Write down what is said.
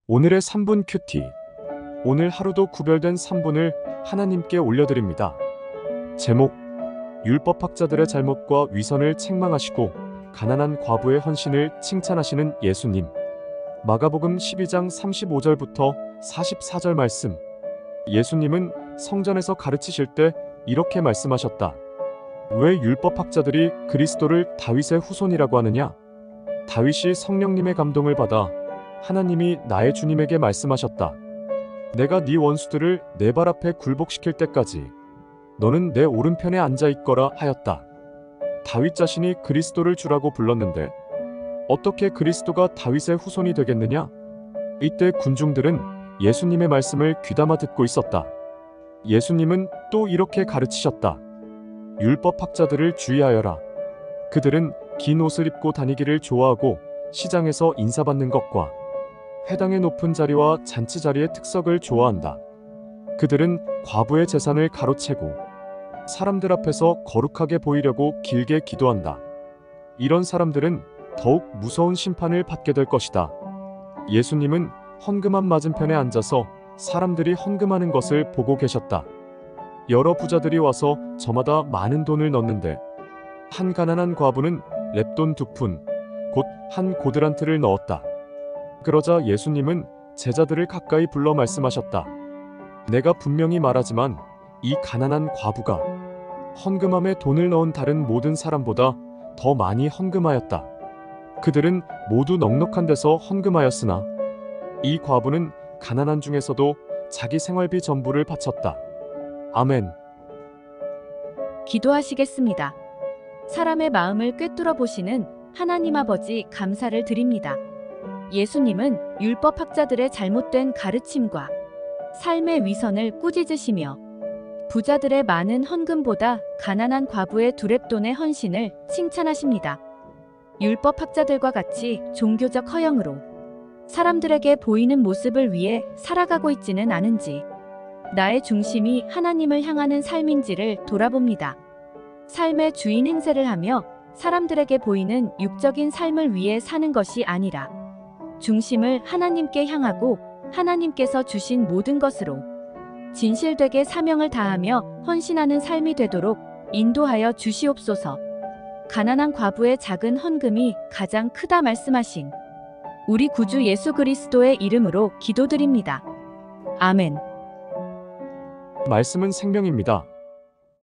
오늘의 3분 큐티. 오늘 하루도 구별된 3분을 하나님께 올려드립니다. 제목: 율법학자들의 잘못과 위선을 책망하시고 가난한 과부의 헌신을 칭찬하시는 예수님. 마가복음 12장 35절부터 44절 말씀. 예수님은 성전에서 가르치실 때 이렇게 말씀하셨다. 왜 율법학자들이 그리스도를 다윗의 후손이라고 하느냐? 다윗이 성령님의 감동을 받아 하나님이 나의 주님에게 말씀하셨다. 내가 네 원수들을 내 발 앞에 굴복시킬 때까지 너는 내 오른편에 앉아 있거라 하였다. 다윗 자신이 그리스도를 주라고 불렀는데 어떻게 그리스도가 다윗의 후손이 되겠느냐? 이때 군중들은 예수님의 말씀을 귀담아 듣고 있었다. 예수님은 또 이렇게 가르치셨다. 율법학자들을 주의하여라. 그들은 긴 옷을 입고 다니기를 좋아하고 시장에서 인사받는 것과 회당의 높은 자리와 잔치 자리의 특석을 좋아한다. 그들은 과부의 재산을 가로채고 사람들 앞에서 거룩하게 보이려고 길게 기도한다. 이런 사람들은 더욱 무서운 심판을 받게 될 것이다. 예수님은 헌금함 맞은편에 앉아서 사람들이 헌금하는 것을 보고 계셨다. 여러 부자들이 와서 저마다 많은 돈을 넣는데 한 가난한 과부는 렙돈 2푼, 곧 한 고드란트를 넣었다. 그러자 예수님은 제자들을 가까이 불러 말씀하셨다. 내가 분명히 말하지만 이 가난한 과부가 헌금함에 돈을 넣은 다른 모든 사람보다 더 많이 헌금하였다. 그들은 모두 넉넉한 데서 헌금하였으나 이 과부는 가난한 중에서도 자기 생활비 전부를 바쳤다. 아멘. 기도하시겠습니다. 사람의 마음을 꿰뚫어 보시는 하나님 아버지 감사를 드립니다. 예수님은 율법학자들의 잘못된 가르침과 삶의 위선을 꾸짖으시며 부자들의 많은 헌금보다 가난한 과부의 두렙돈의 헌신을 칭찬하십니다. 율법학자들과 같이 종교적 허영으로 사람들에게 보이는 모습을 위해 살아가고 있지는 않은지, 나의 중심이 하나님을 향하는 삶인지를 돌아봅니다. 삶의 주인 행세를 하며 사람들에게 보이는 육적인 삶을 위해 사는 것이 아니라 중심을 하나님께 향하고 하나님께서 주신 모든 것으로 진실되게 사명을 다하며 헌신하는 삶이 되도록 인도하여 주시옵소서. 가난한 과부의 작은 헌금이 가장 크다 말씀하신 우리 구주 예수 그리스도의 이름으로 기도드립니다. 아멘. 말씀은 생명입니다.